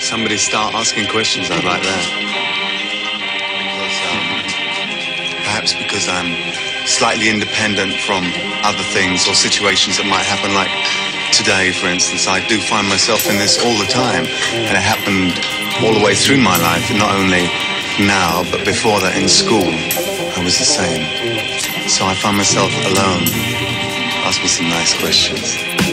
somebody start asking questions, I'd like that. Perhaps because I'm slightly independent from other things or situations that might happen, like today, for instance. I do find myself in this all the time, and it happened all the way through my life, and not only now, but before that in school, I was the same. So I find myself alone. Ask me some nice questions.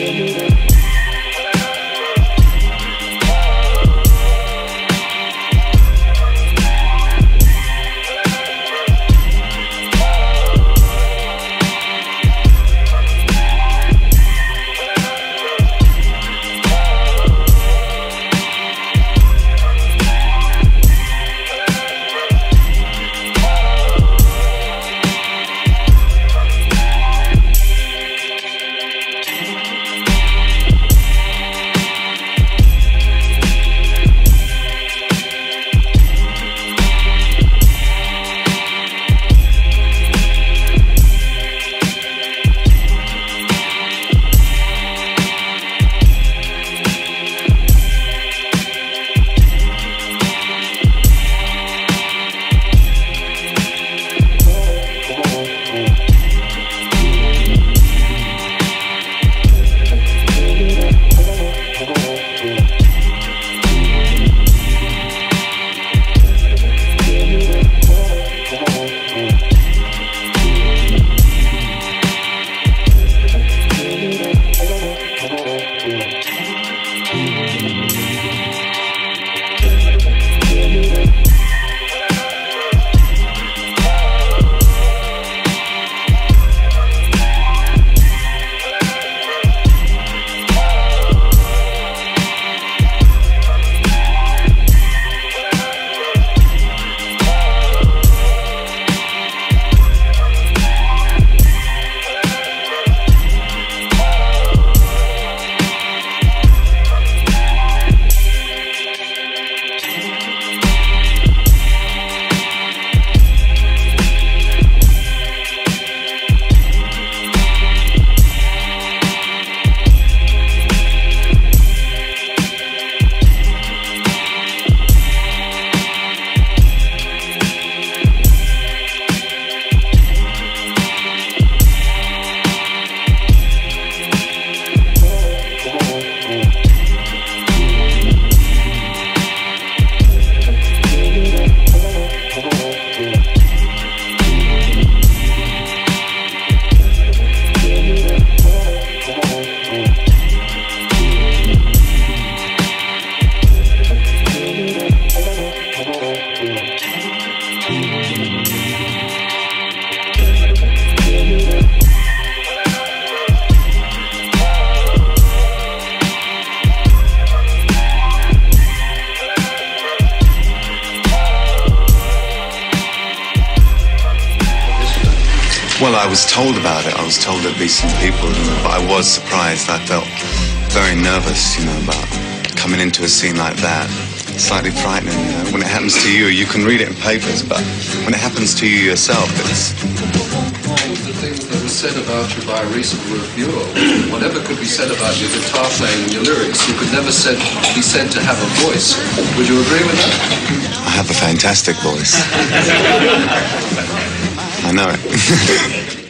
Well, I was told about it. I was told there'd be some people, but I was surprised. I felt very nervous, about coming into a scene like that. Slightly frightening. When it happens to you, you can read it in papers, but when it happens to you yourself, it's... The thing that was said about you by a recent reviewer, whatever could be said about your guitar playing and your lyrics, you could never be said to have a voice. Would you agree with that? I have a fantastic voice. I know it.